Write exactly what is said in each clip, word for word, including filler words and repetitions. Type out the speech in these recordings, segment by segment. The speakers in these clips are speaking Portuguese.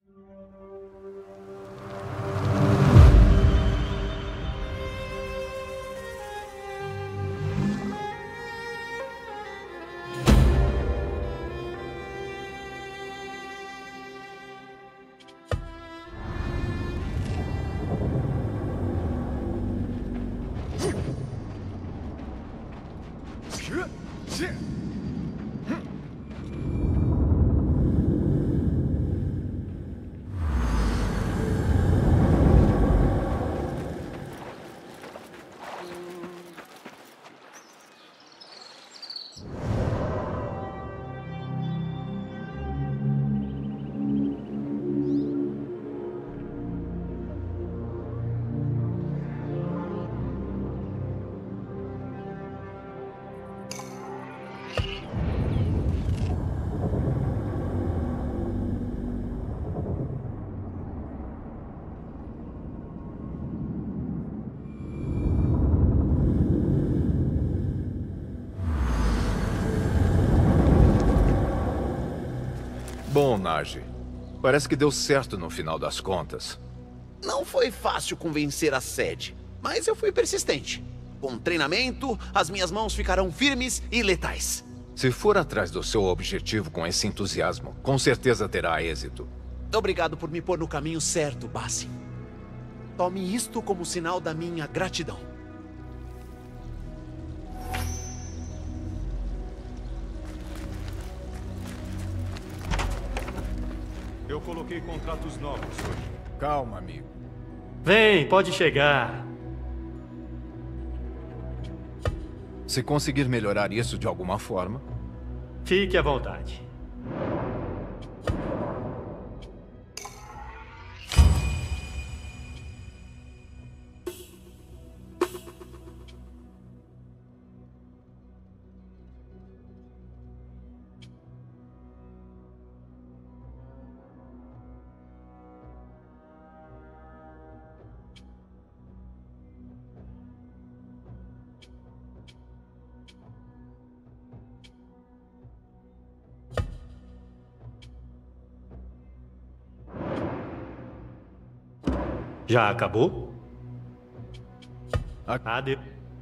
Bom, Naji, parece que deu certo no final das contas. Não foi fácil convencer a sede, mas eu fui persistente. Com treinamento, as minhas mãos ficarão firmes e letais. Se for atrás do seu objetivo com esse entusiasmo, com certeza terá êxito. Obrigado por me pôr no caminho certo, Basim. Tome isto como sinal da minha gratidão. Eu coloquei contratos novos hoje. Calma, amigo. Vem, pode chegar. Se conseguir melhorar isso de alguma forma... Fique à vontade. Já acabou? Adeus.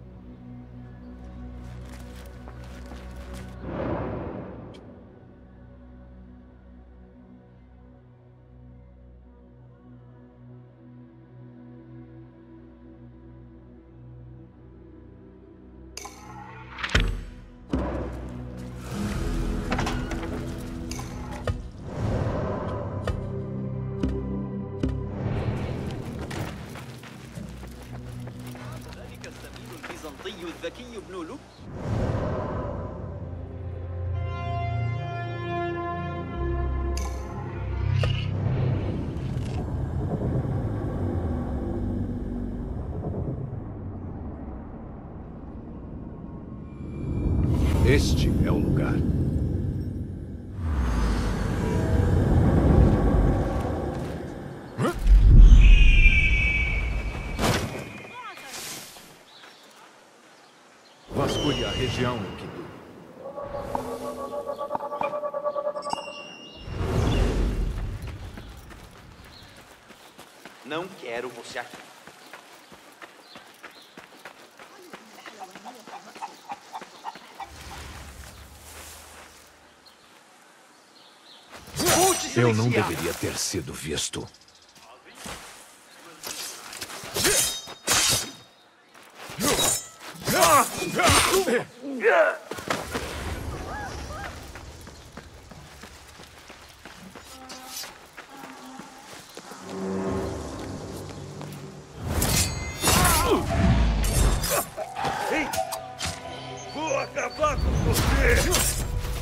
الذكي ابن لب. Este é o lugar. Vasculhe a região, Enkidu. Não quero você aqui. Eu não deveria ter sido visto. Ei! Vou acabar com você!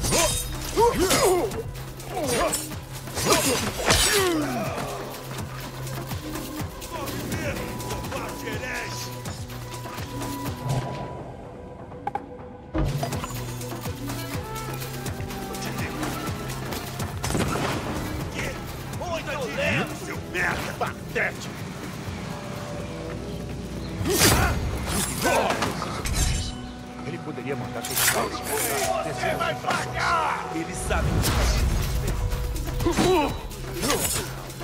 Muito lento, seu merda patético! Ele poderia mandar que Você vai pagar! Ele sabe o que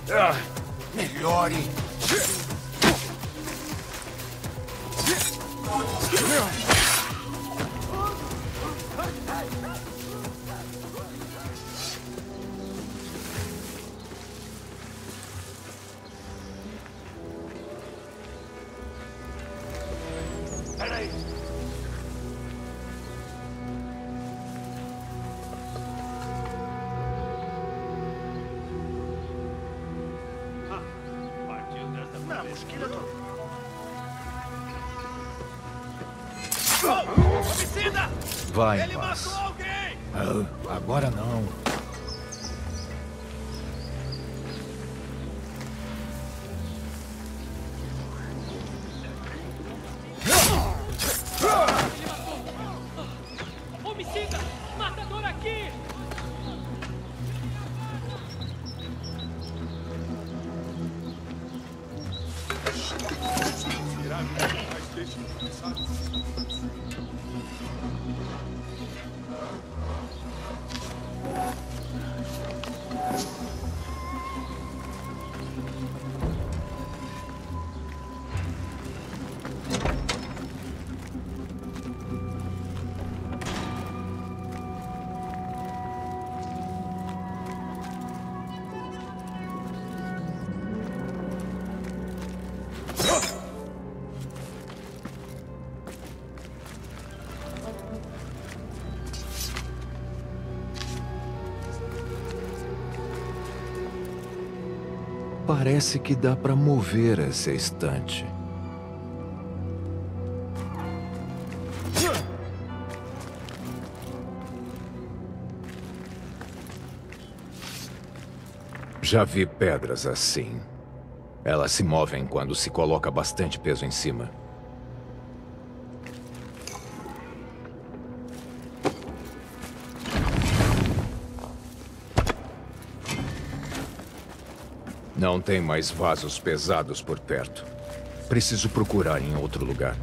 Ah, melhore. Peraí. Ah, partiu dessa ما vez. مشكلته؟ Homicida! Vai, Ele mas... matou alguém! Ah, agora não. Homicida! Matador aqui! Mas deixe-me começar. Parece que dá pra mover essa estante. Já vi pedras assim. Elas se movem quando se coloca bastante peso em cima. Não tem mais vasos pesados por perto. Preciso procurar em outro lugar.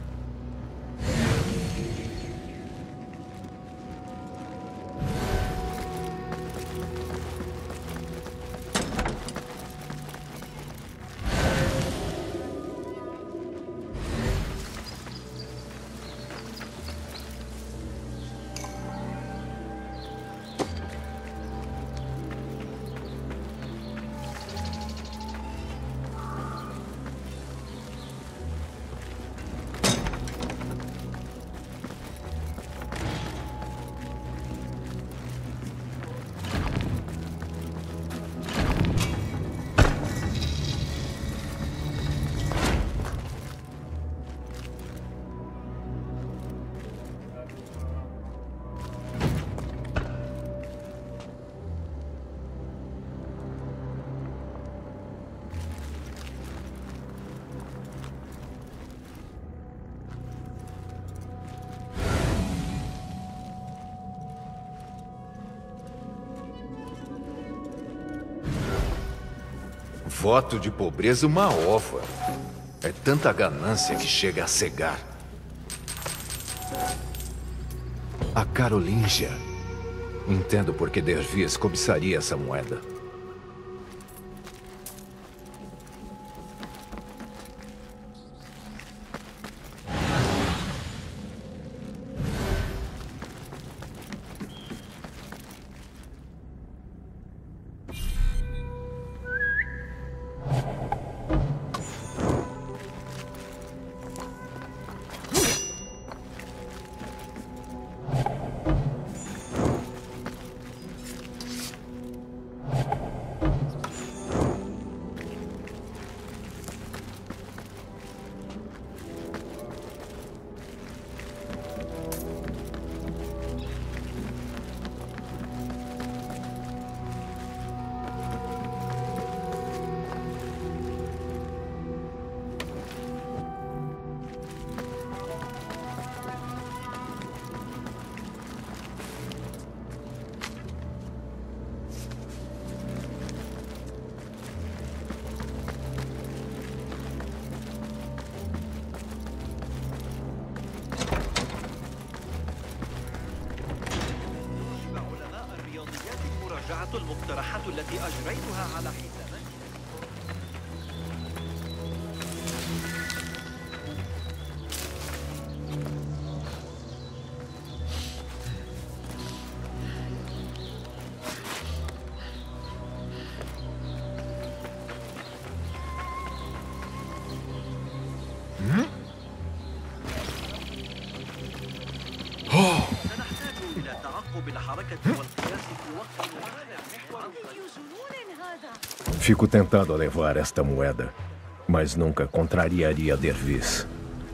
Voto de pobreza uma ova. É tanta ganância que chega a cegar. A Carolingia. Entendo por que Dervias cobiçaria essa moeda. علماء الرياضيات المراجعة المقترحات التي أجريتها على حسابك. سنحتاج إلى تعقب الحركة والقياس في وقت Fico tentado a levar esta moeda, mas nunca contrariaria Dervis.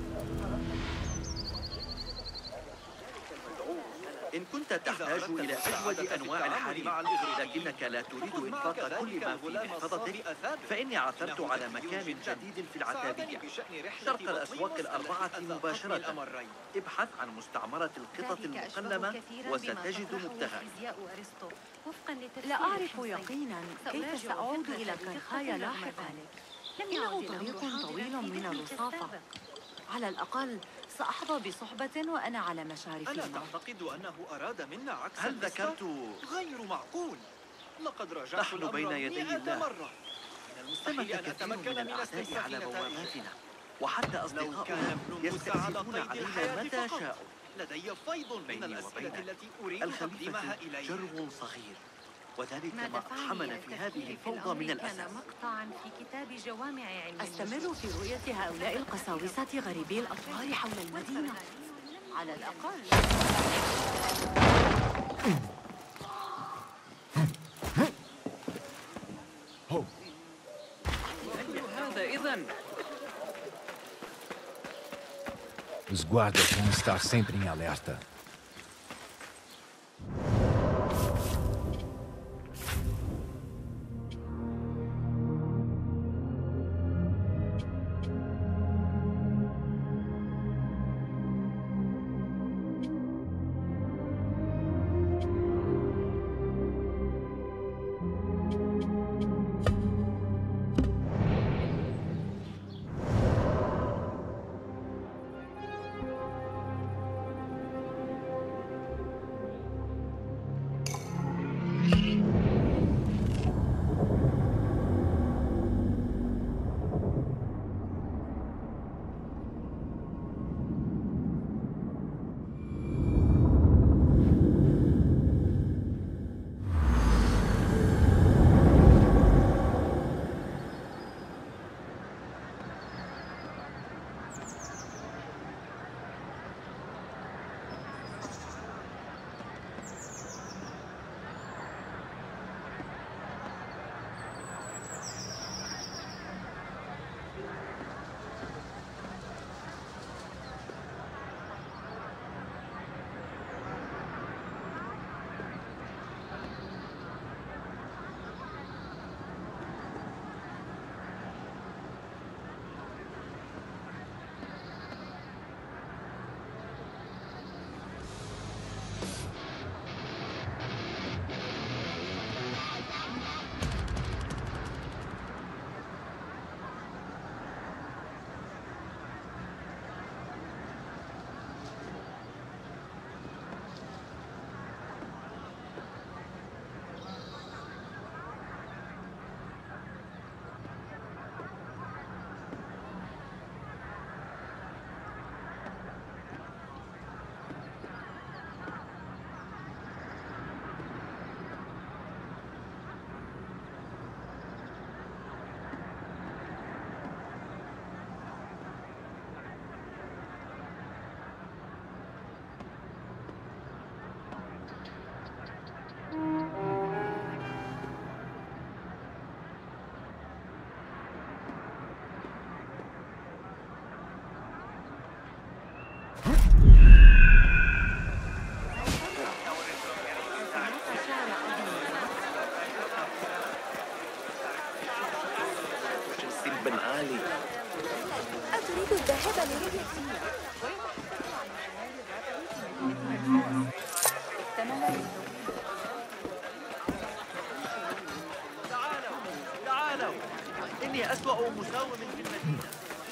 إن كنت تحتاج إلى أجود أنواع الحليب لكنك لا تريد إنفاق كل ما في محفظتك، فإني عثرت على مكان جديد في العتابية شرق الأسواق الأربعة مباشرة. ابحث عن مستعمرة القطط المقلمة وستجد مبتغاك. لا أعرف يقينا كيف سأعود إلى كرخايا لاحقا. إنه طريق طويل من الرصافة. على الأقل سأحظى بصحبة وأنا على مشارف ألا الموت. تعتقد أنه أراد منا عكس هل ذكرت غير معقول؟ لقد رجعت نحن بين يدي الله. ثمة كثير من الأعداء على بواباتنا، وحتى أصدقاؤنا يستأذنون علينا متى شاءوا. لدي فيض بيني وبينك. الخليفة جرو صغير، وذلك ما أقحمنا في هذه الفوضى من الأساس. مقطعا في كتاب جوامع علم. أستمر في رؤية هؤلاء القساوسة غريبي الأطوار حول المدينة على الأقل. هذا إذن. Os guardas vão estar sempre em alerta. أتريد الذهاب لرؤية تعالوا تعالوا، إني أسوأ مساوم في المدينة.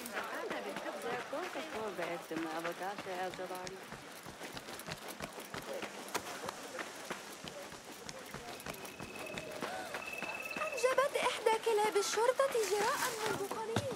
أنجبت إحدى كلاب الشرطة جراء منذ قليل.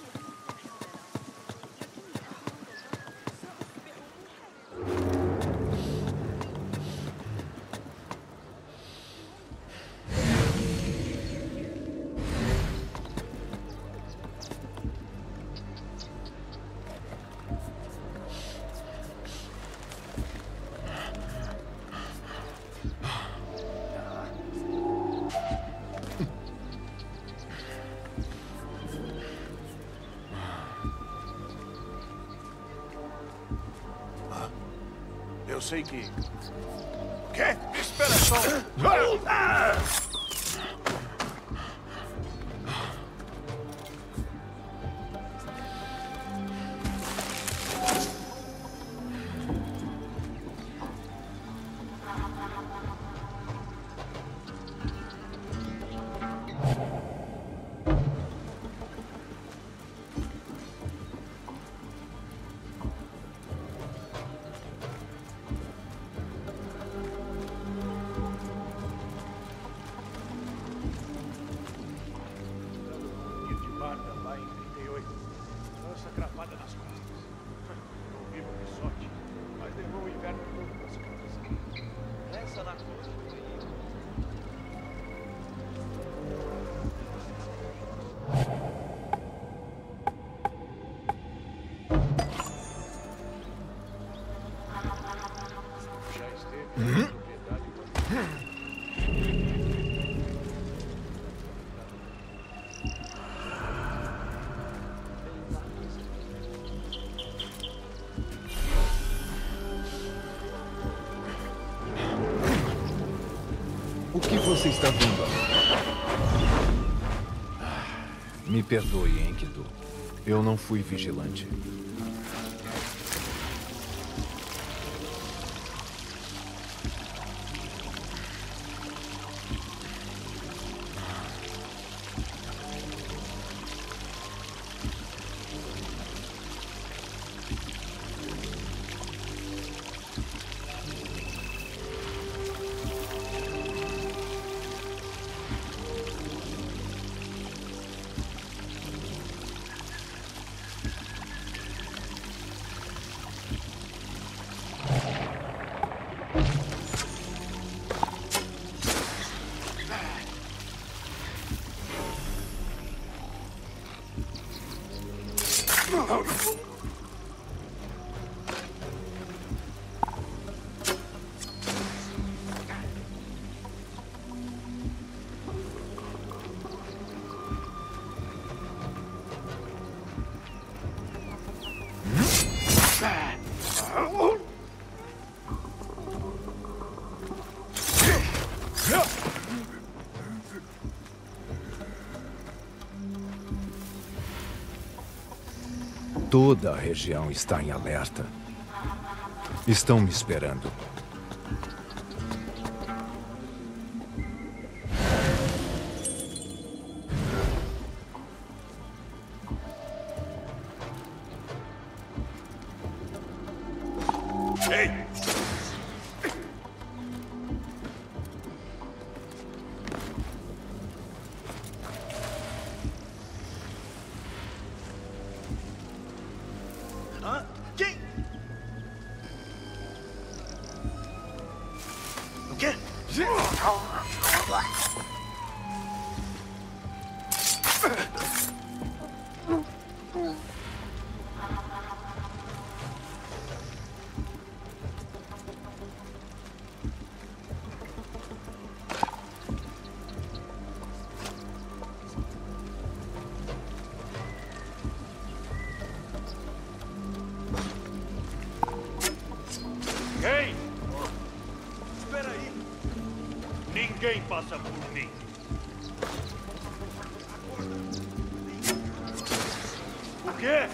Eu sei que... Quê? Espera só! O que você está vendo? Me perdoe, Enkidu. Eu não fui vigilante. Toda a região está em alerta. Estão me esperando. Ei! Hã? Quem? O quê? Ei! Espera aí! Ninguém passa por mim! O quê?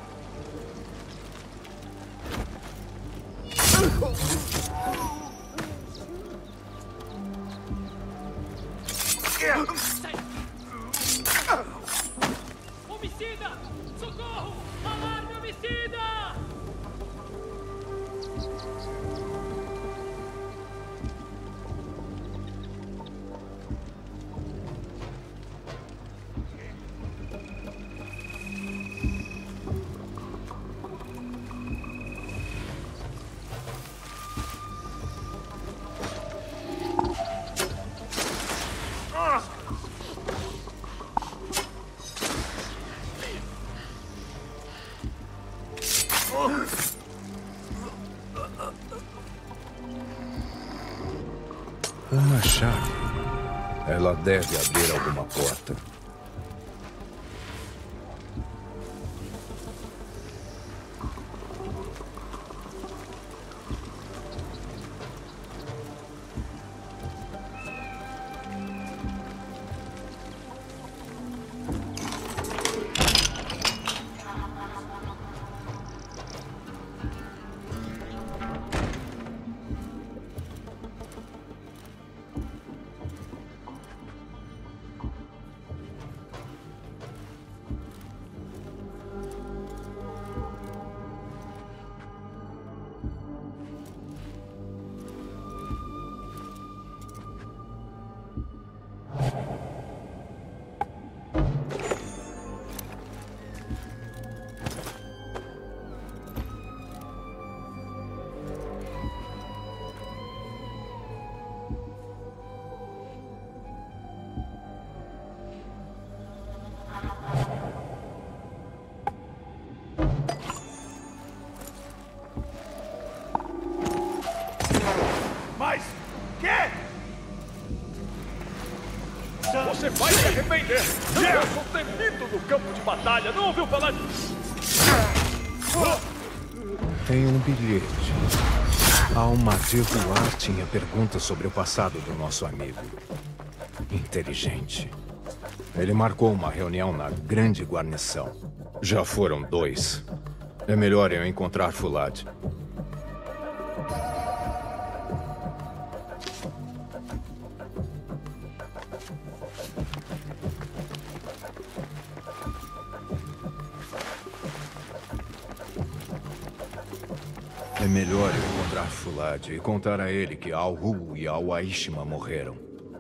Homicida! Socorro! Alarme homicida! Uma chave. Ela deve abrir alguma porta. Você vai se arrepender! Eu sou temido no campo de batalha, não ouviu falar de... Tem um bilhete. Almadir Ruar tinha perguntas sobre o passado do nosso amigo. Inteligente. Ele marcou uma reunião na grande guarnição. Já foram dois. É melhor eu encontrar Fulad. É melhor eu encontrar Fulad e contar a ele que Al-Hu e Al-Aishma morreram.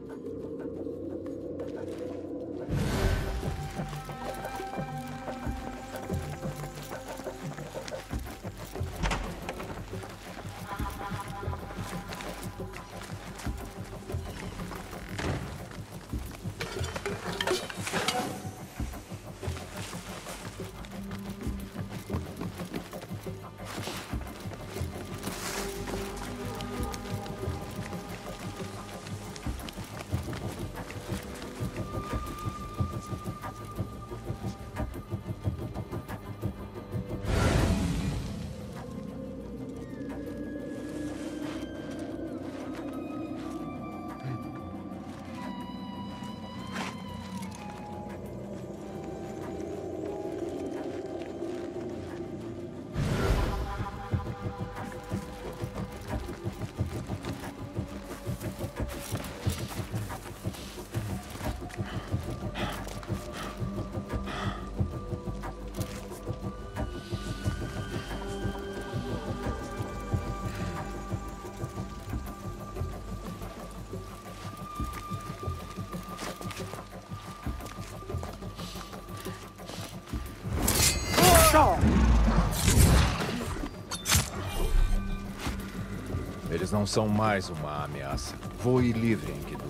Eles não são mais uma ameaça. Voe livre, Enkidu.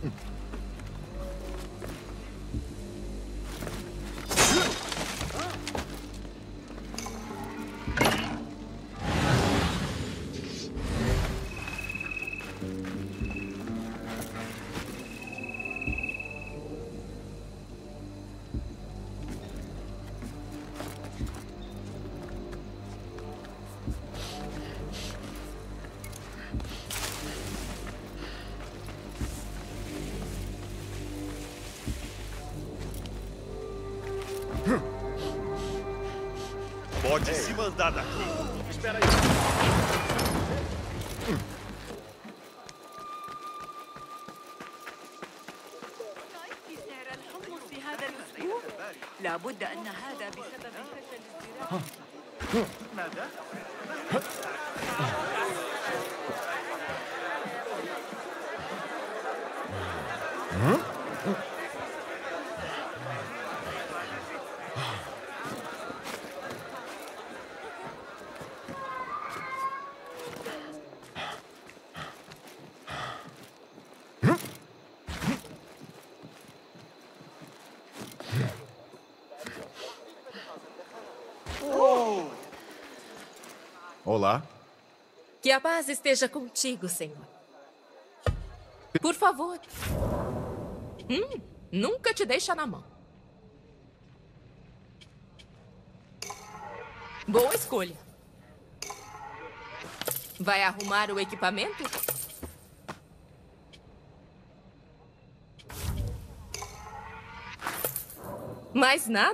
Pode se mandar daqui. Espera aí. لابد أن هذا بسبب فشل الزراعة. ماذا؟ Olá. Que a paz esteja contigo, Senhor. Por favor. Hum, nunca te deixa na mão. Boa escolha. Vai arrumar o equipamento? Mais nada?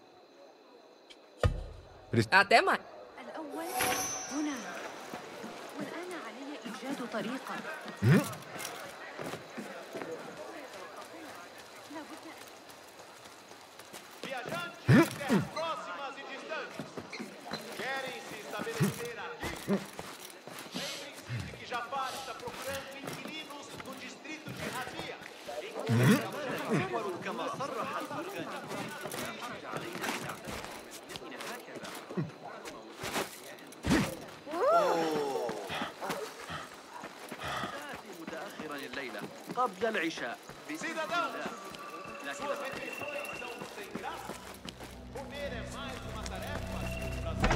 Até mais. الأول هنا والآن علي إيجاد طريقة. Viajantes, próximas e distantes. Querem se estabelecer aqui? Lembrem-se de que Jafar está procurando inquilinos no distrito de Radia. كما صرح البركان علينا أن نعتمد هكذا. آتي متأخرا الليلة قبل العشاء. Cidadãos, لكن suas refeições são sem graça? Comer é mais uma tarefa que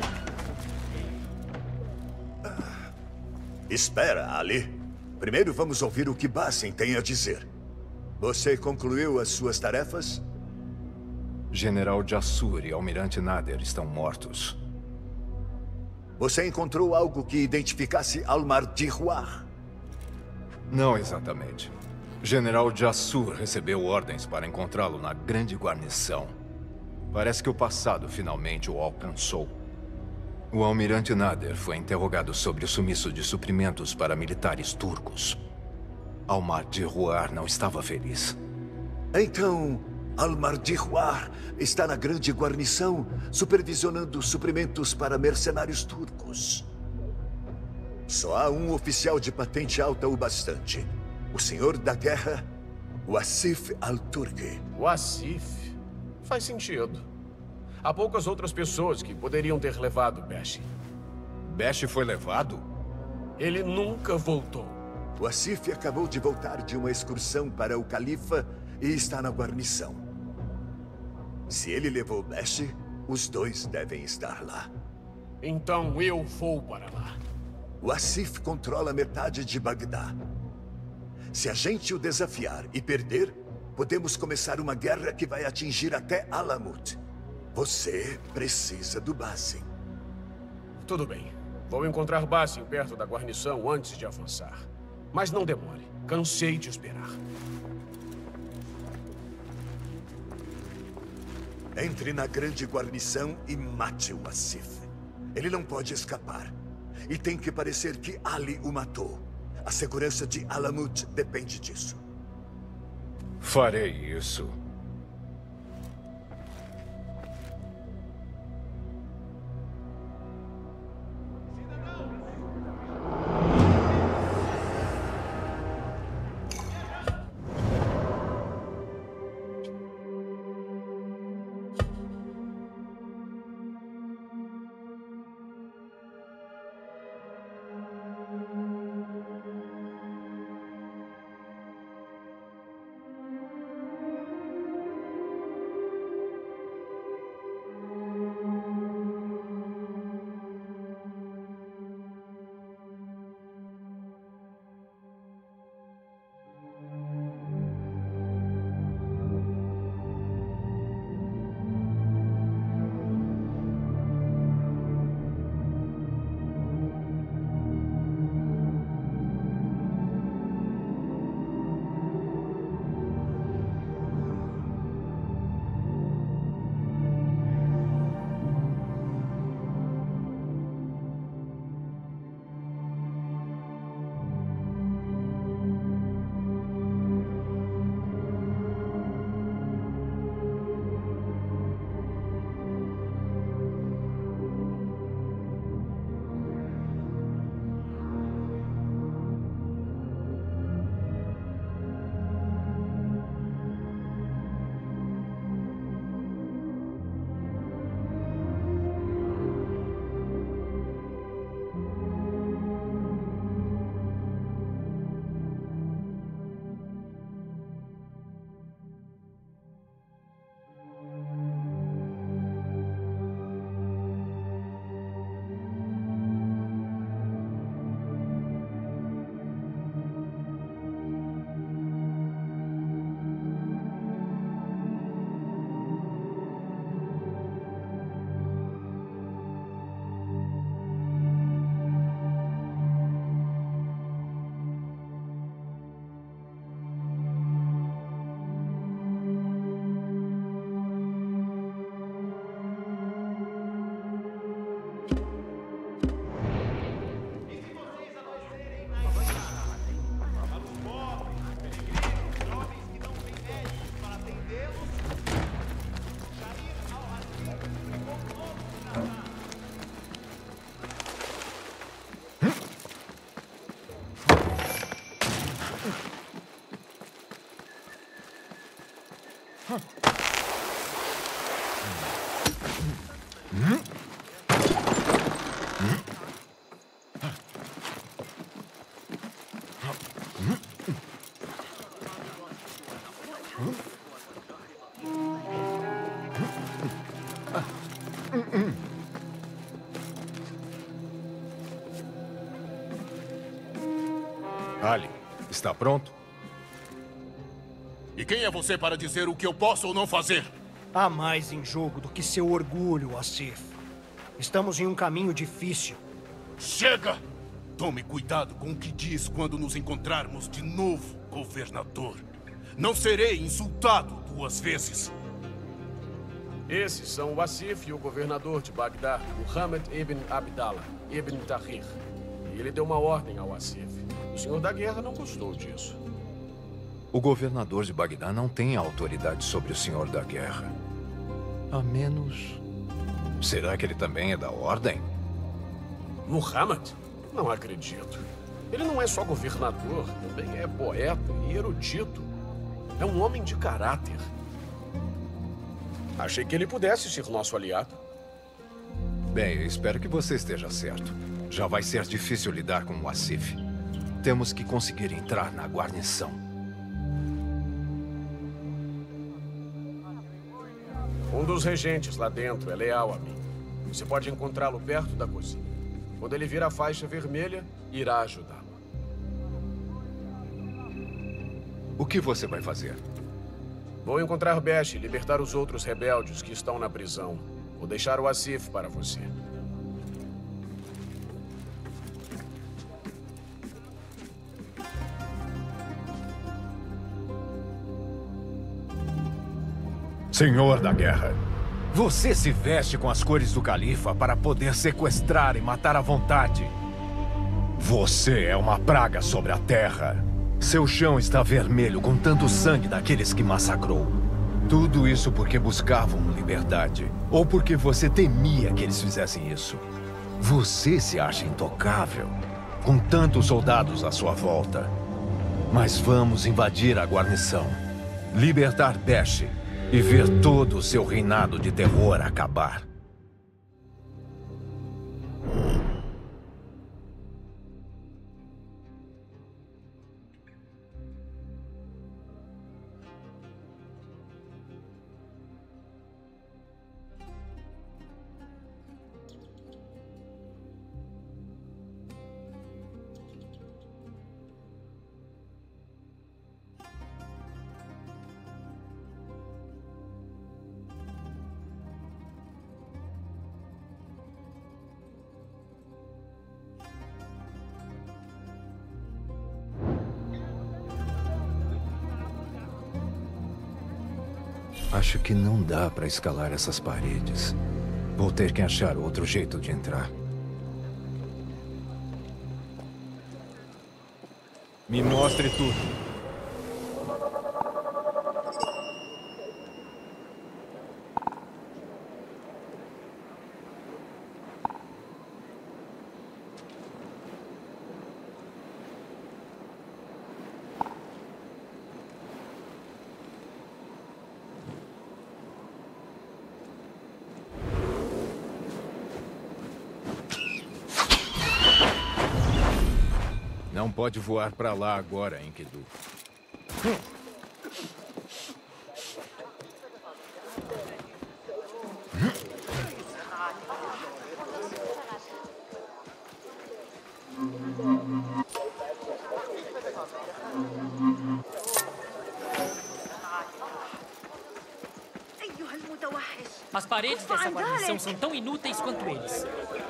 um prazer? Espera, Ali. Primeiro vamos ouvir o que Basim tem a dizer. Você concluiu as suas tarefas? General Jassur e Almirante Nader estão mortos. Você encontrou algo que identificasse Al-Mardihuar? Não exatamente. General Jassur recebeu ordens para encontrá-lo na grande guarnição. Parece que o passado finalmente o alcançou. O Almirante Nader foi interrogado sobre o sumiço de suprimentos para militares turcos. Al-Mardihuar não estava feliz. Então, Al-Mardihuar está na grande guarnição, supervisionando suprimentos para mercenários turcos. Só há um oficial de patente alta o bastante. O senhor da guerra, o Asif Al-Turki. O Asif? Faz sentido. Há poucas outras pessoas que poderiam ter levado Besh. Besh foi levado? Ele nunca voltou. O Asif acabou de voltar de uma excursão para o Califa e está na guarnição. Se ele levou Besh, os dois devem estar lá. Então eu vou para lá. O Asif controla metade de Bagdá. Se a gente o desafiar e perder, podemos começar uma guerra que vai atingir até Alamut. Você precisa do Basim. Tudo bem. Vou encontrar Basim perto da guarnição antes de avançar. Mas não demore. Cansei de esperar. Entre na grande guarnição e mate o Asif. Ele não pode escapar. E tem que parecer que Ali o matou. A segurança de Alamut depende disso. Farei isso. Ali, está pronto? E quem é você para dizer o que eu posso ou não fazer? Há mais em jogo do que seu orgulho, Asif. Estamos em um caminho difícil. Chega! Tome cuidado com o que diz quando nos encontrarmos de novo, governador. Não serei insultado duas vezes. Esses são o Asif e o governador de Bagdá, Muhammad ibn Abdallah ibn Tahir. E ele deu uma ordem ao Asif. O senhor da guerra não gostou disso. O governador de Bagdá não tem autoridade sobre o senhor da guerra. A menos... Será que ele também é da ordem? Muhammad? Não acredito. Ele não é só governador, também é poeta e erudito. É um homem de caráter. Achei que ele pudesse ser nosso aliado. Bem, eu espero que você esteja certo. Já vai ser difícil lidar com o Asif. Temos que conseguir entrar na guarnição. Um dos regentes lá dentro é leal a mim. Você pode encontrá-lo perto da cozinha. Quando ele vir a faixa vermelha, irá ajudá-lo. O que você vai fazer? Vou encontrar Besh e libertar os outros rebeldes que estão na prisão. Vou deixar o Asif para você. Senhor da guerra, você se veste com as cores do califa para poder sequestrar e matar à vontade. Você é uma praga sobre a terra. Seu chão está vermelho com tanto sangue daqueles que massacrou. Tudo isso porque buscavam liberdade. Ou porque você temia que eles fizessem isso. Você se acha intocável, com tantos soldados à sua volta. Mas vamos invadir a guarnição, libertar Besh e ver todo o seu reinado de terror acabar. Acho que não dá para escalar essas paredes. Vou ter que achar outro jeito de entrar. Me mostre tudo. Não pode voar para lá agora, Enkidu. As paredes dessa guarnição são tão inúteis quanto eles.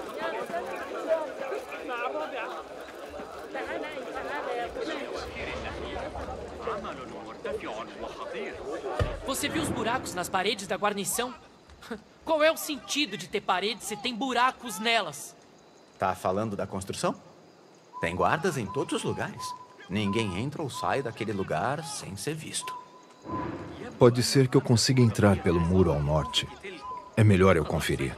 Você viu os buracos nas paredes da guarnição? Qual é o sentido de ter paredes se tem buracos nelas? Tá falando da construção? Tem guardas em todos os lugares. Ninguém entra ou sai daquele lugar sem ser visto. Pode ser que eu consiga entrar pelo muro ao norte. É melhor eu conferir.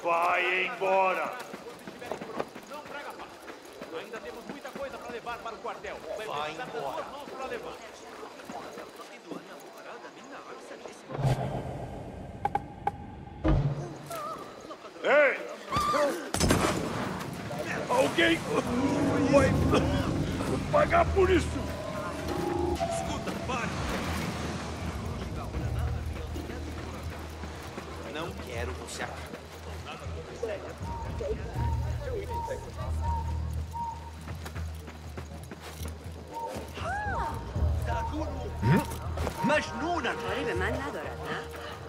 Vai embora! Não traga paz. Ainda temos muita coisa para levar para o quartel. Vai precisar das embora. duas mãos para levar. Ei! Alguém vai pagar por isso! Escuta, pare! Não quero você aqui. مجنونا قريب ما نظرتنا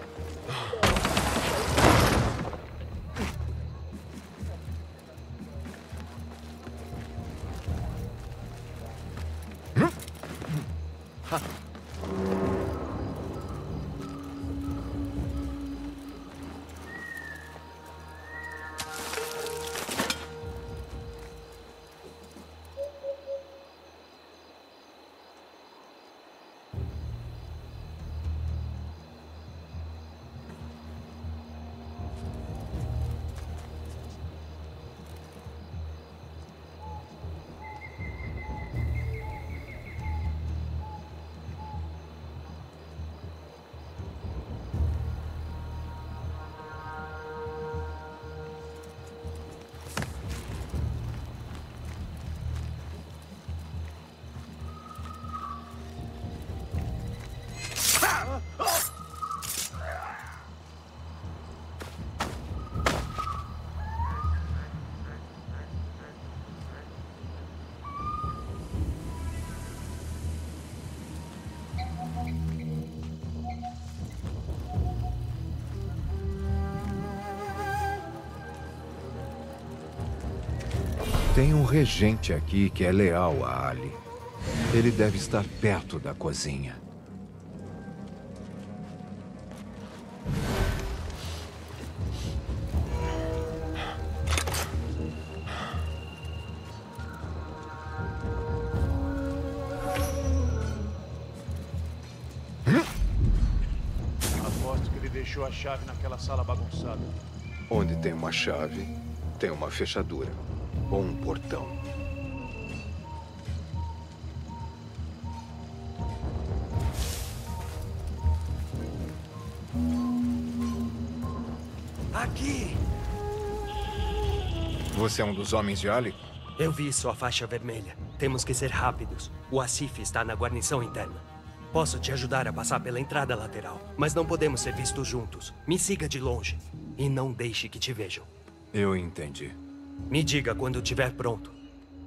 Tem um regente aqui que é leal a Ali. Ele deve estar perto da cozinha. Aposto que ele deixou a chave naquela sala bagunçada. Onde tem uma chave, tem uma fechadura. Ou um portão. Aqui! Você é um dos homens de Ali? Eu vi sua faixa vermelha. Temos que ser rápidos. O Asif está na guarnição interna. Posso te ajudar a passar pela entrada lateral, mas não podemos ser vistos juntos. Me siga de longe e não deixe que te vejam. Eu entendi. Me diga quando estiver pronto.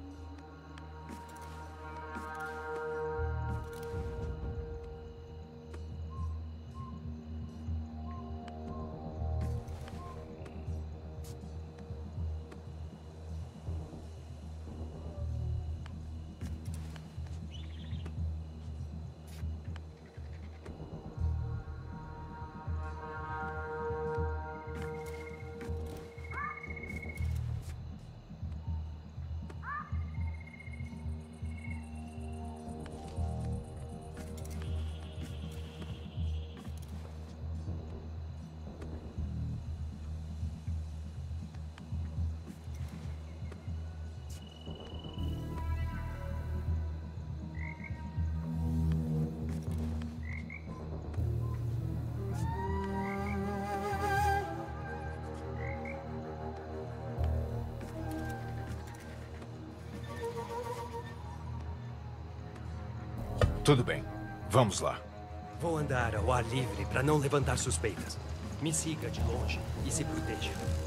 Tudo bem. Vamos lá. Vou andar ao ar livre para não levantar suspeitas. Me siga de longe e se proteja.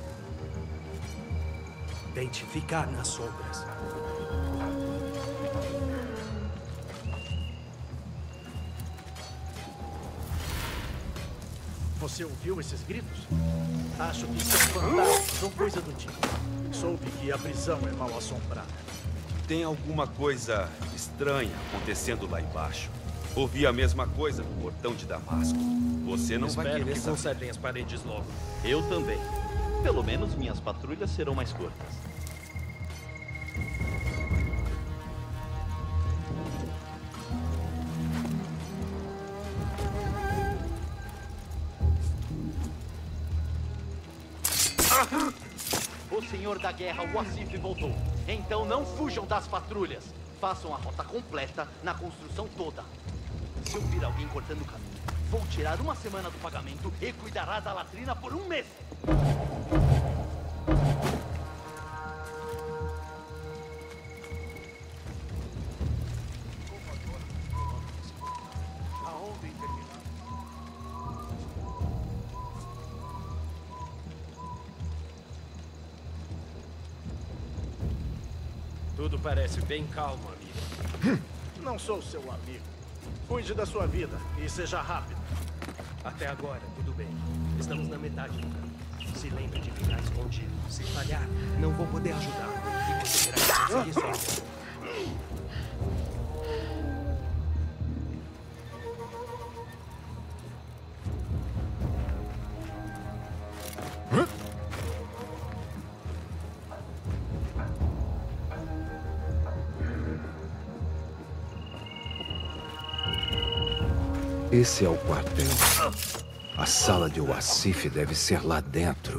Tente ficar nas sombras. Você ouviu esses gritos? Acho que são fantasmas ou coisa do tipo. Soube que a prisão é mal assombrada. Tem alguma coisa estranha acontecendo lá embaixo. Ouvi a mesma coisa no portão de Damasco. Você não vai Espero querer que saber. consertem as paredes logo. Eu também. Pelo menos minhas patrulhas serão mais curtas. O Senhor da Guerra, o Asif, voltou. Então não fujam das patrulhas. Façam a rota completa na construção toda. Se eu vir alguém cortando o caminho, vou tirar uma semana do pagamento e cuidará da latrina por um mês. Tudo parece bem calmo, amigo. Não sou seu amigo. Cuide da sua vida e seja rápido. Até agora, tudo bem. Estamos na metade do caminho. Se lembre de ficar escondido. Se falhar, não vou poder ajudar. E você terá que conseguir sozinho. Esse é o quartel. A sala de Wasif deve ser lá dentro.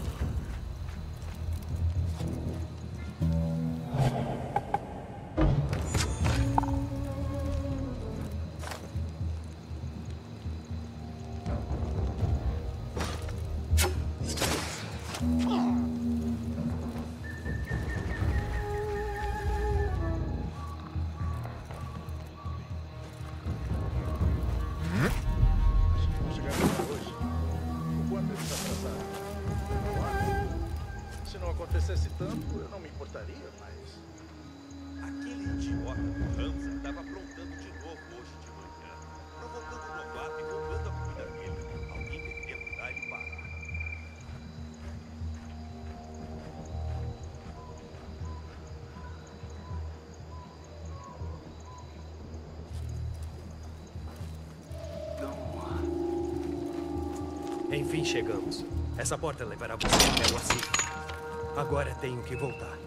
acontecesse tanto, eu não me importaria, mas... Aquele idiota do Hamza estava aprontando de novo hoje de manhã, provocando o novato e roubando a comida dele. Alguém devia mandar ele parar. Enfim, chegamos. Essa porta levará você até o Asif. Agora tenho que voltar.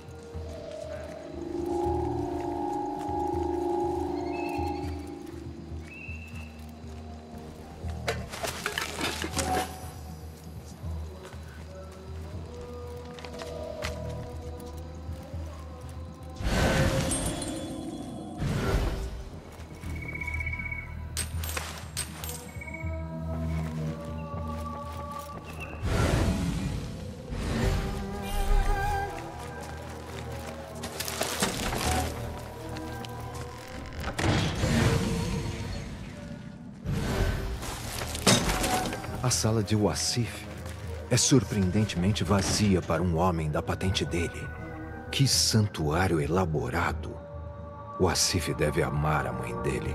A sala de Wasif é surpreendentemente vazia para um homem da patente dele. Que santuário elaborado! O Asif deve amar a mãe dele.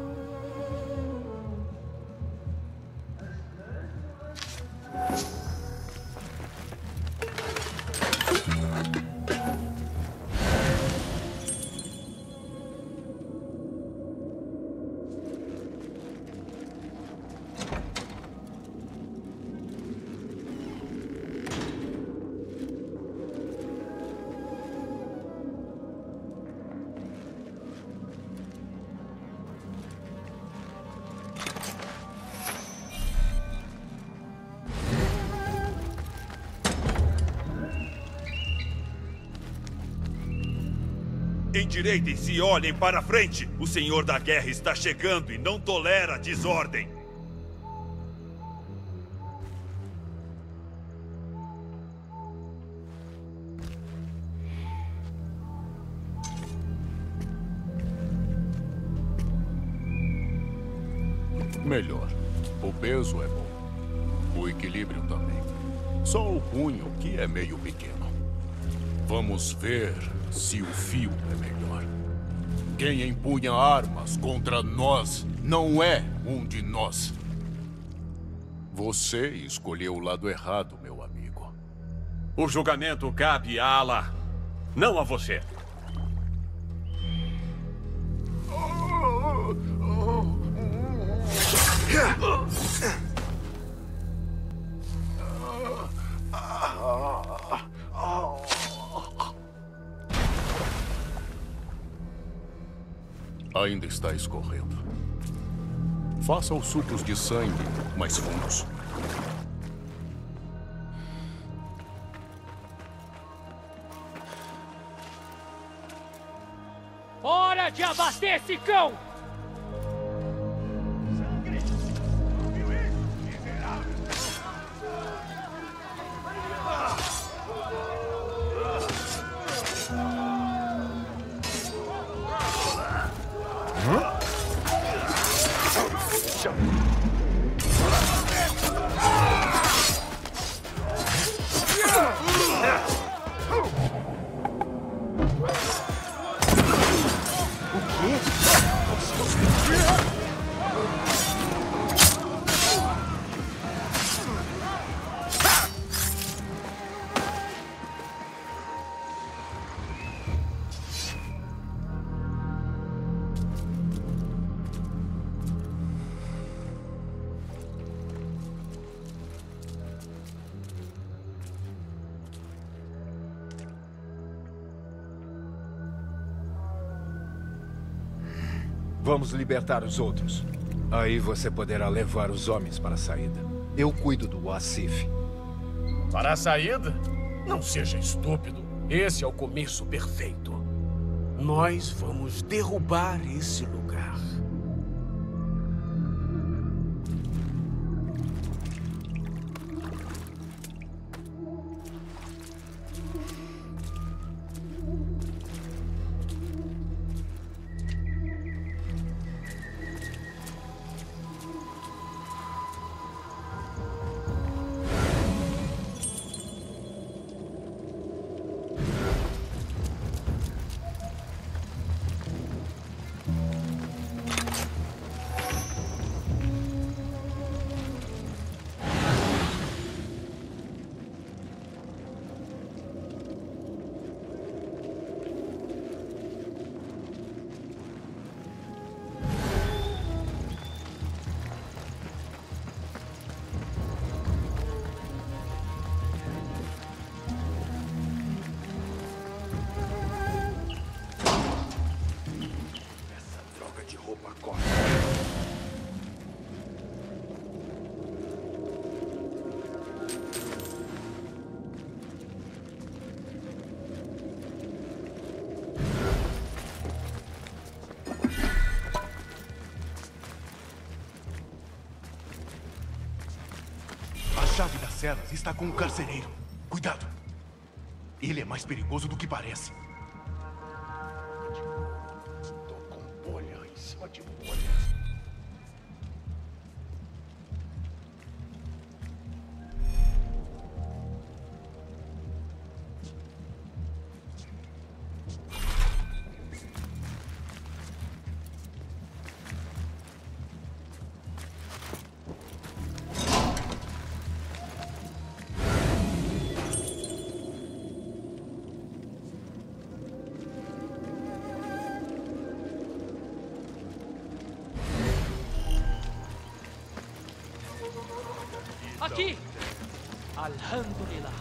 Endireitem-se e olhem para frente. O Senhor da Guerra está chegando e não tolera desordem. Melhor. O peso é bom. O equilíbrio também. Só o punho que é meio pequeno. Vamos ver se o fio é melhor. Quem empunha armas contra nós não é um de nós. Você escolheu o lado errado, meu amigo. O julgamento cabe a Allah, não a você. Ainda está escorrendo. Faça os sucos de sangue mais fundos. de abater esse cão! Vamos libertar os outros. Aí você poderá levar os homens para a saída. Eu cuido do Wasif. Para a saída? Não seja estúpido. Esse é o começo perfeito. Nós vamos derrubar esse lugar. A chave das celas está com o carcereiro. Cuidado. Ele é mais perigoso do que parece. Tô com bolha em cima de bolha. Aqui! Alhamdulillah.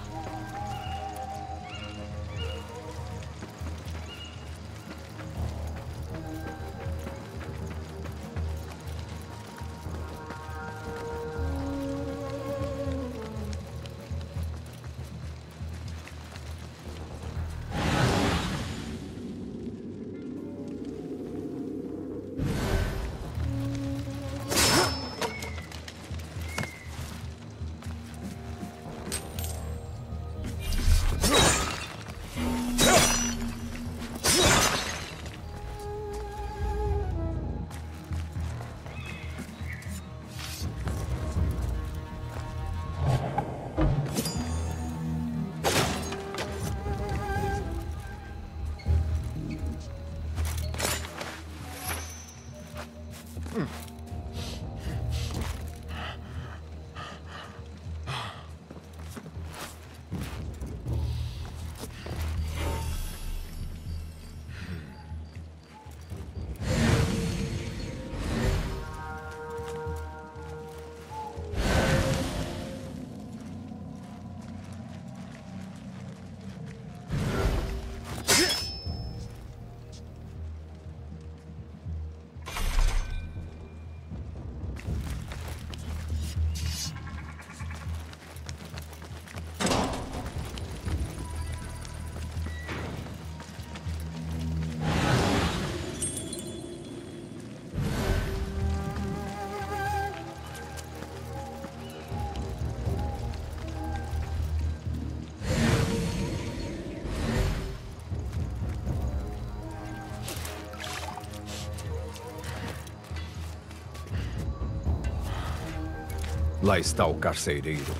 Lá está o carcereiro.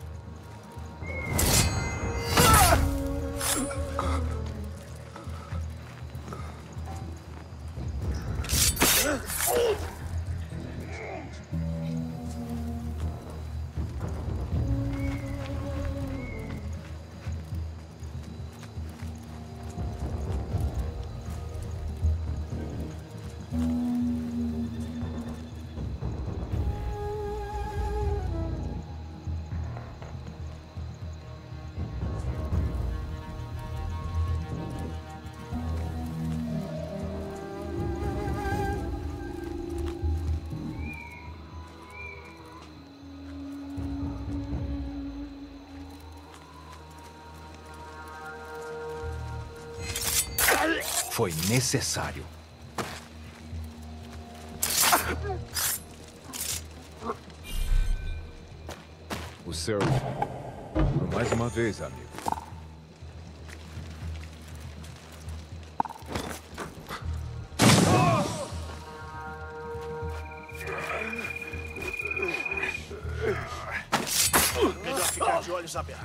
Foi necessário. O seu... Por mais uma vez, amigo. Melhor ficar de olhos abertos.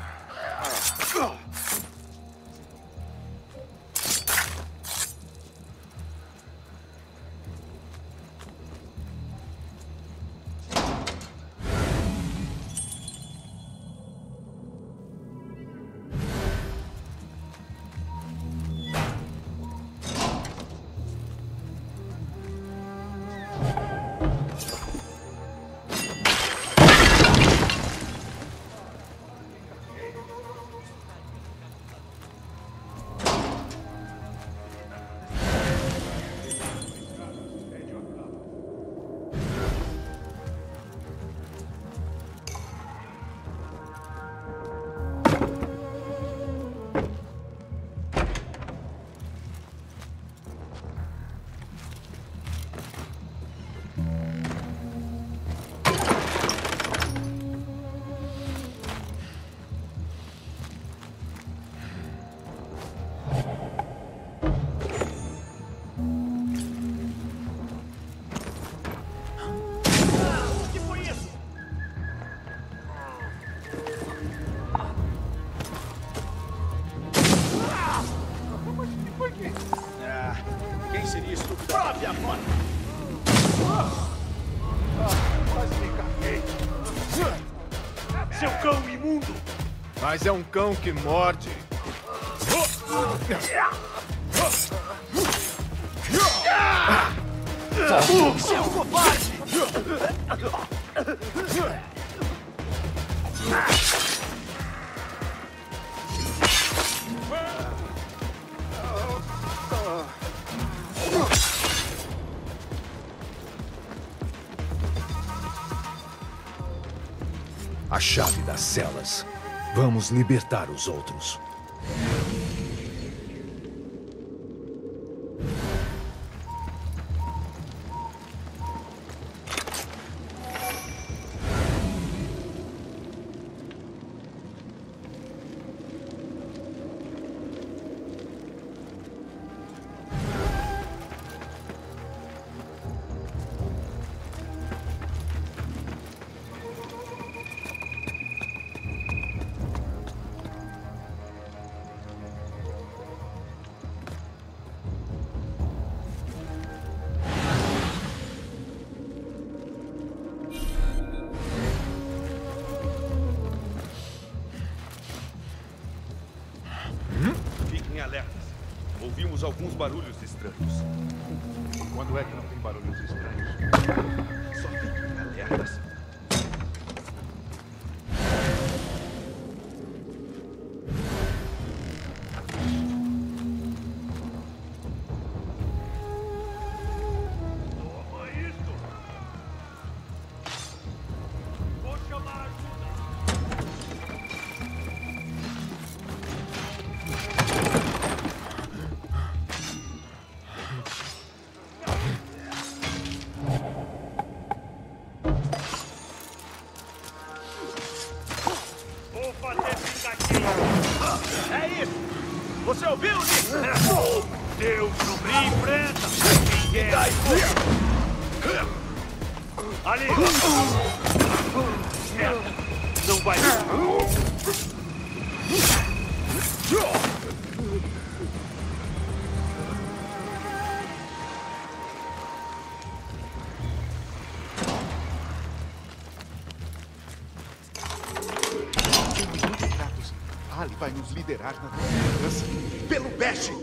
Mas é um cão que morde. Seu covarde! A chave das celas. Vamos libertar os outros. Ouvimos alguns barulhos estranhos. Quando é que não tem barulhos estranhos? Só fiquem alertas. Toma isso! Vou chamar ajuda! É isso! Você ouviu, Nick? Deus no brim, enfrenta! Ninguém! Ali! Ali vai nos liderar na liderança. Pelo Best!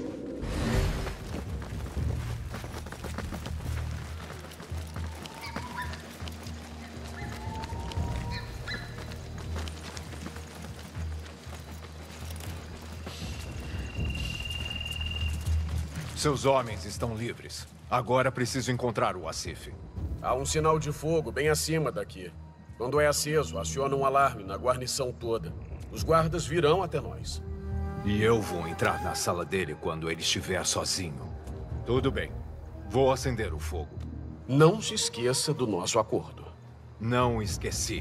Seus homens estão livres. Agora preciso encontrar o Asif. Há um sinal de fogo bem acima daqui. Quando é aceso, aciona um alarme na guarnição toda. Os guardas virão até nós. E eu vou entrar na sala dele quando ele estiver sozinho. Tudo bem. Vou acender o fogo. Não se esqueça do nosso acordo. Não esqueci.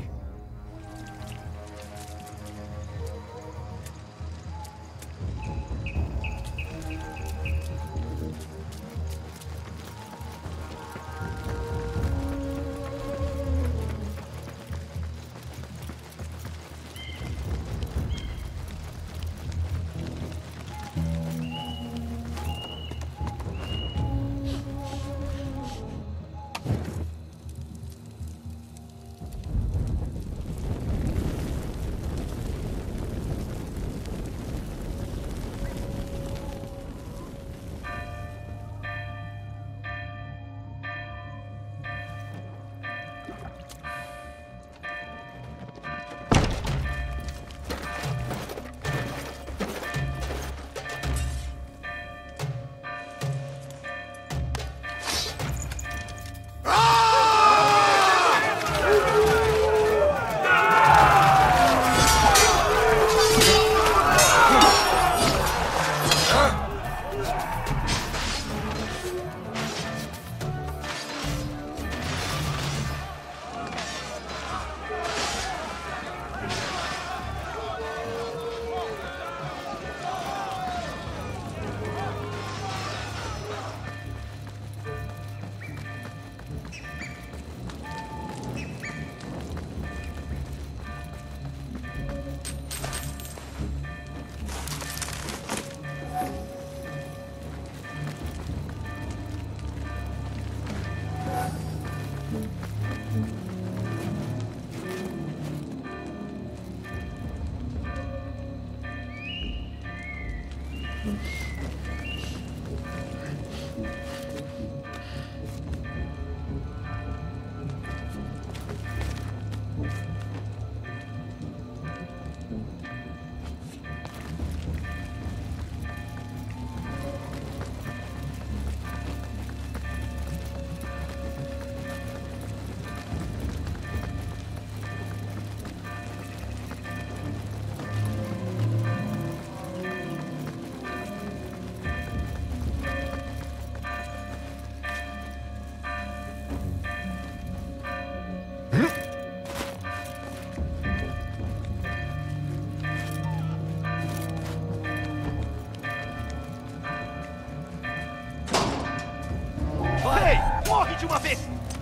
De uma vez!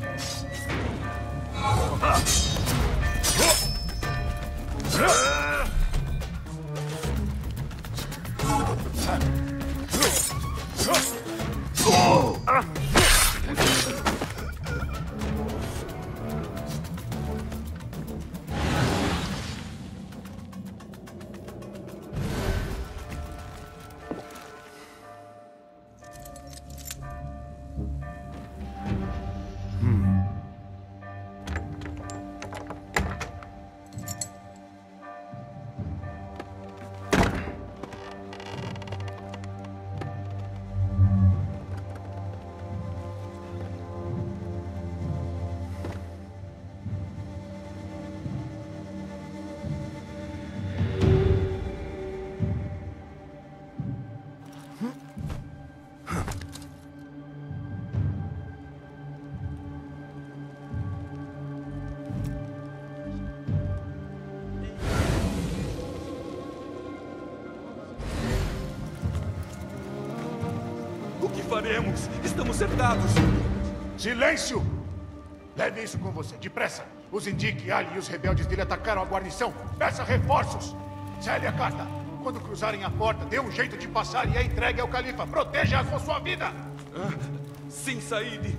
Faremos? Estamos cercados. Silêncio! Leve isso com você, depressa. Os Indique, Ali e os rebeldes dele atacaram a guarnição. Peça reforços. Cele a carta. Quando cruzarem a porta, dê um jeito de passar e a entregue ao califa. Proteja a sua vida. Ah, sim, Said.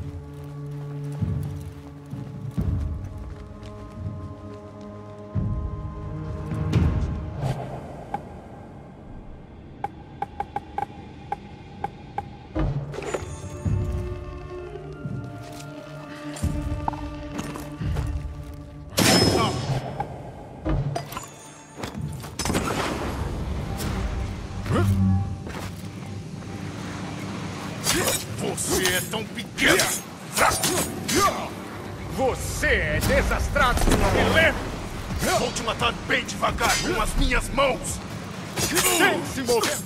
é tão pequeno. Você é desastrado, me lembra? Vou te matar bem devagar com as minhas mãos. Sem se mover.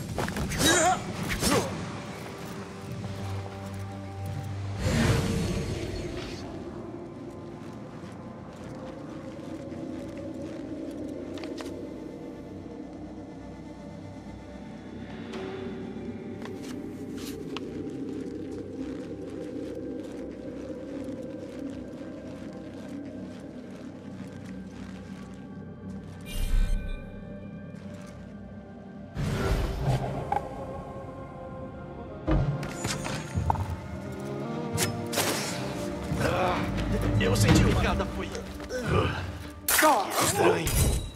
Eu senti uma... Cada foi... Estranho.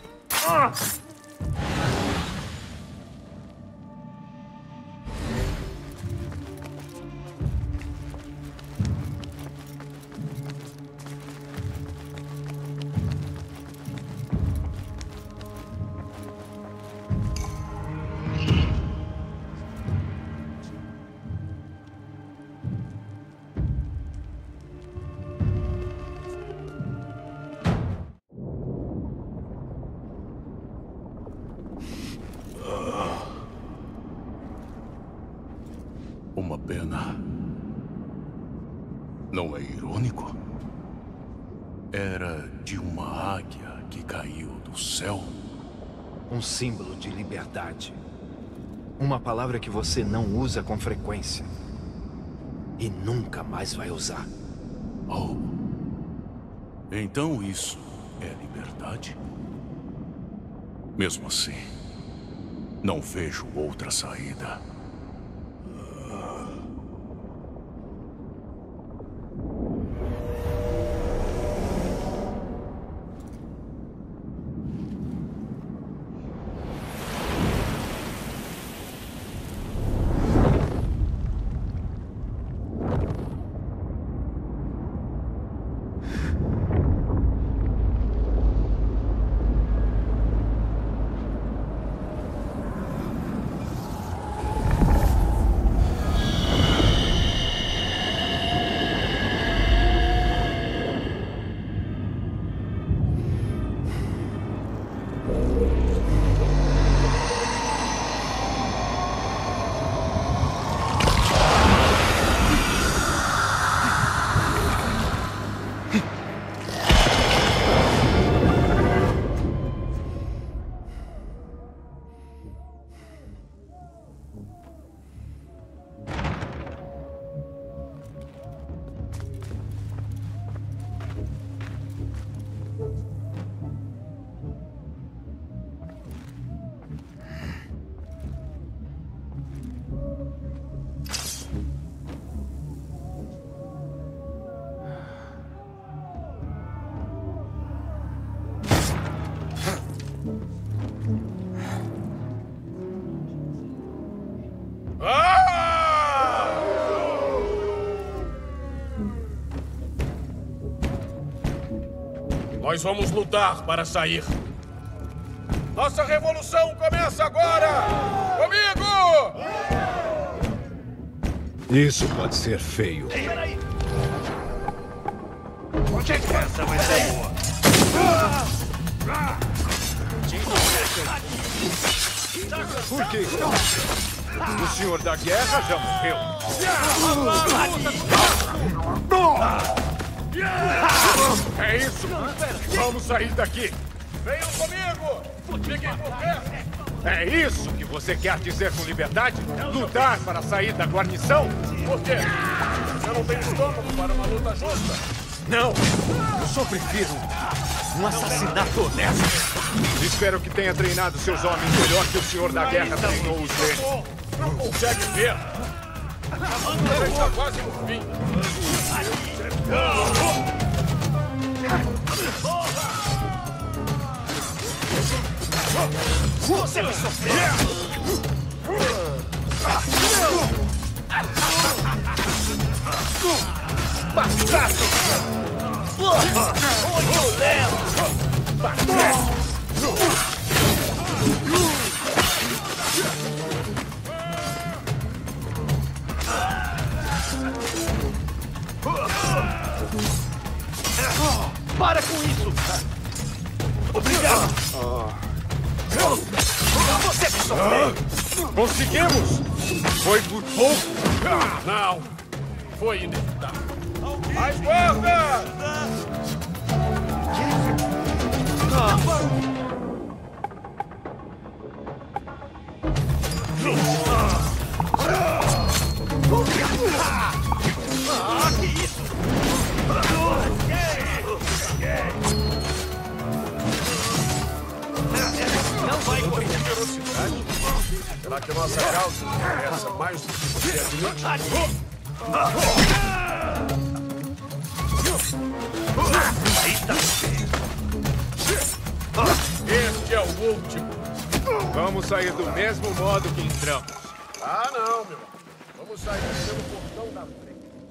Uma pena. Não é irônico? Era de uma águia que caiu do céu. Um símbolo de liberdade. Uma palavra que você não usa com frequência. E nunca mais vai usar. Oh. Então isso é liberdade? Mesmo assim, não vejo outra saída. Nós vamos lutar para sair. Nossa revolução começa agora! Comigo! Isso pode ser feio. Ei, peraí! Onde é que essa vai ser boa? Por que está? O senhor da guerra já morreu. É isso! Vamos sair daqui! Venham comigo! Fiquem por perto! É isso que você quer dizer com liberdade? Lutar para sair da guarnição? Por quê? Você não tem estômago para uma luta justa? Não! Eu só prefiro um assassinato honesto. Espero que tenha treinado seus homens melhor que o senhor da guerra treinou os dele. Não consegue ver! Ele está quase no fim! Você vai sofrer! Bastardo! Onde eu levo? Bastardo! Obrigado! Você me sofreu! Conseguimos! Foi por pouco! Não! Foi inevitável. Mais guarda! Ah, que isso? Não vai correr velocidade? Será que a nossa causa interessa mais do que você admite? Este é o último. Vamos sair do mesmo modo que entramos. Ah, não, meu. Vamos sair pelo portão da frente.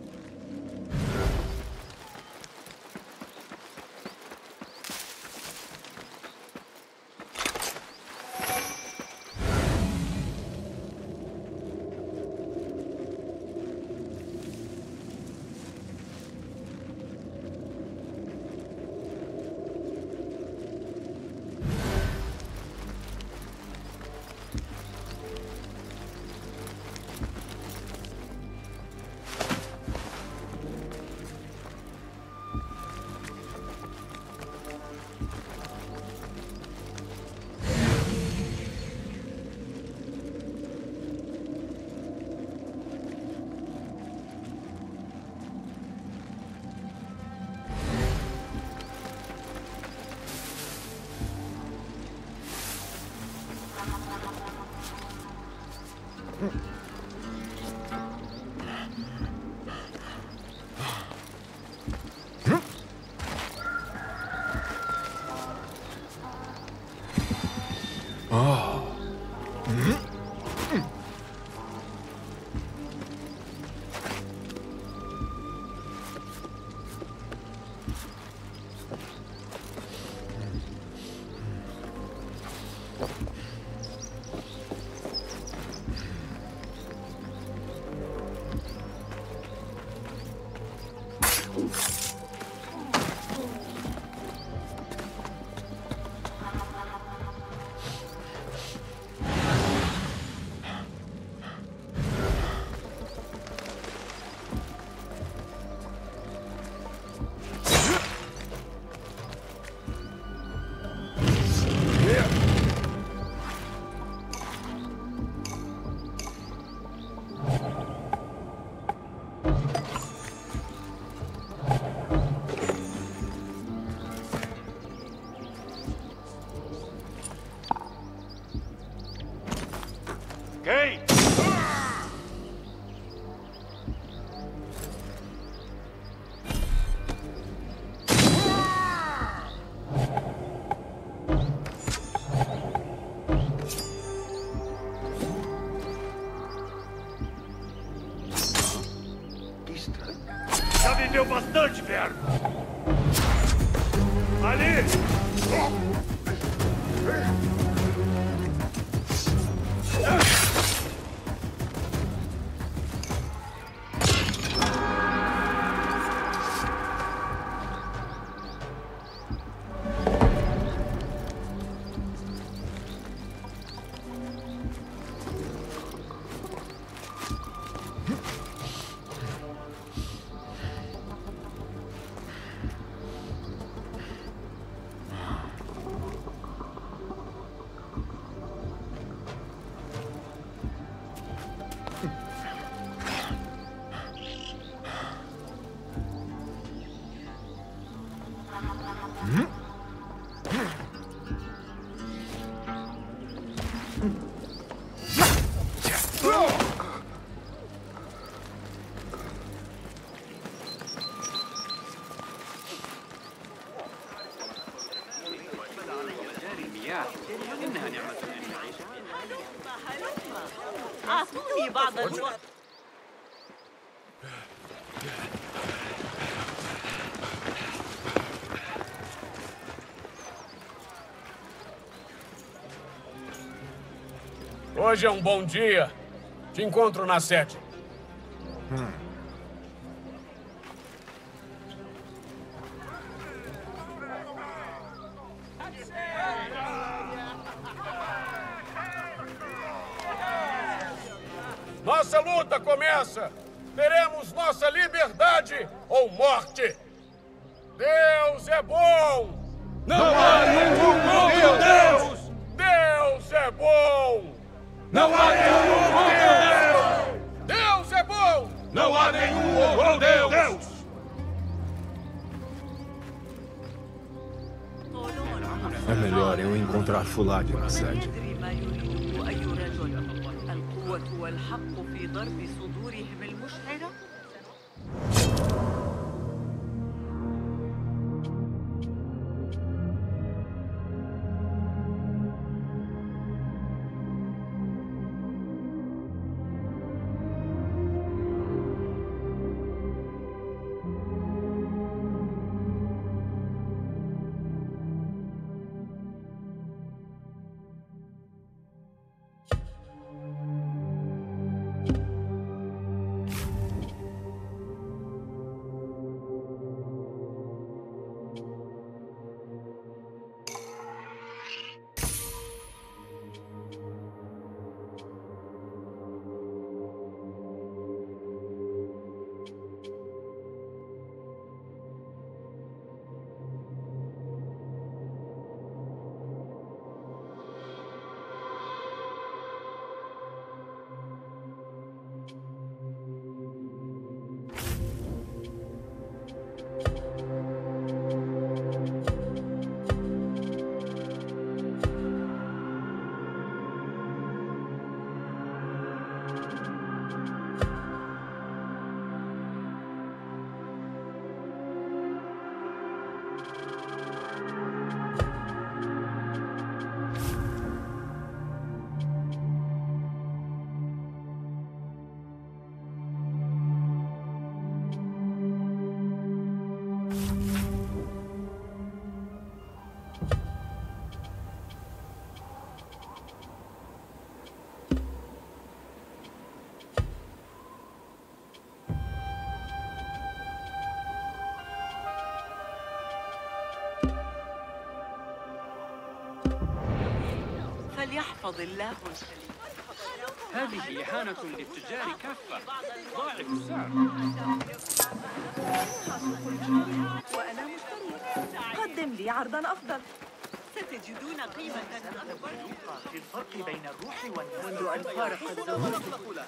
Quem? Que estranho. Já viveu bastante, Berno. Ali! أعطوني بعض الوقت. Hoje é um bom dia. Te encontro na sede. Hum. Nossa luta começa! Teremos nossa liberdade ou morte! Deus é bom! Não há nenhum outro Deus! Deus é bom! Não há nenhum outro Deus! Deus é bom! Não há nenhum outro Deus! É melhor eu encontrar Fulad na sede. القوة والحق في ضرب صدورهم المشعرة. فليحفظ الله الخليل. هذه إهانة للتجار كافة. ضاعف السعر. وأنا مشتري. قدم لي عرضا أفضل. ستجدون قيمة أكبر. في الفرق بين الروح والنفس. منذ أن فارق الزواج.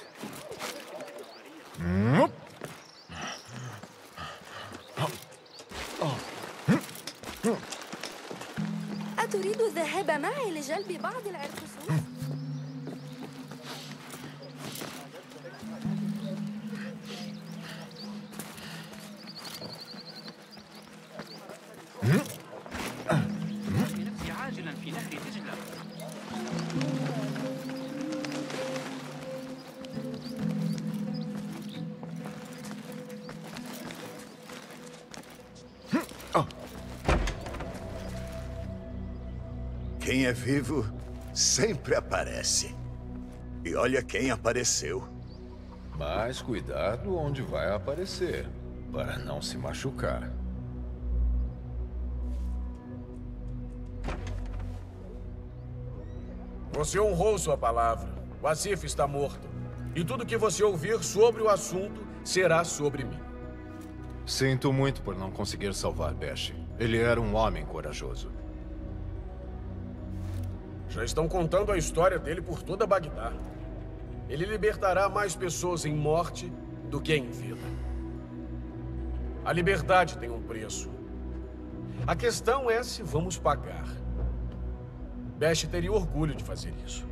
أتريد الذهاب معي لجلب بعض العرقسوس؟ بنفسي عاجلا في نهر دجلة. Quem é vivo sempre aparece. E olha quem apareceu. Mas cuidado onde vai aparecer, para não se machucar. Você honrou sua palavra. O Asif está morto. E tudo que você ouvir sobre o assunto será sobre mim. Sinto muito por não conseguir salvar Besh. Ele era um homem corajoso. Já estão contando a história dele por toda Bagdá. Ele libertará mais pessoas em morte do que em vida. A liberdade tem um preço. A questão é se vamos pagar. Besh teria orgulho de fazer isso.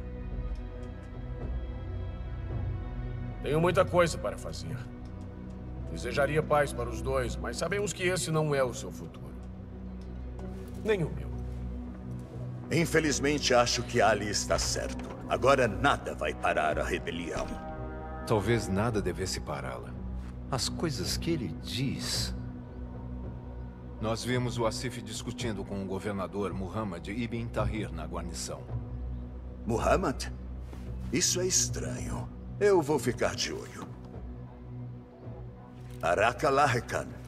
Tenho muita coisa para fazer. Desejaria paz para os dois, mas sabemos que esse não é o seu futuro. Nem o meu. Infelizmente, acho que Ali está certo. Agora nada vai parar a rebelião. Talvez nada devesse pará-la. As coisas que ele diz... Nós vimos o Asif discutindo com o governador Muhammad Ibn Tahir na guarnição. Muhammad? Isso é estranho. Eu vou ficar de olho. Araka Lahekan.